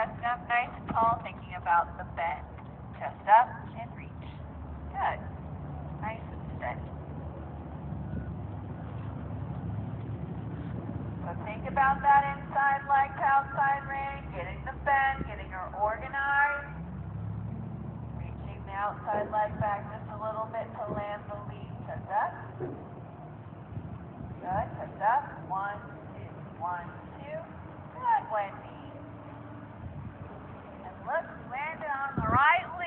chest up nice and tall, thinking about the bend. Chest up and reach. Good. Nice and steady. So think about that inside leg to outside range, getting the bend, getting her organized. Reaching the outside leg back just a little bit to land the lead. Chest up. Good. Chest up. 1, 2. 1, 2. Good, Wendy. And look, landed on the right leg.